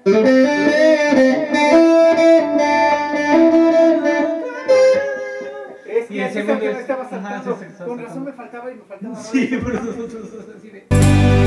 Es Y que el esa segundo que me es- estaba ajá, saltando. sí, exacto, Con razón exacto. me faltaba y me faltaba. Sí, por eso así de...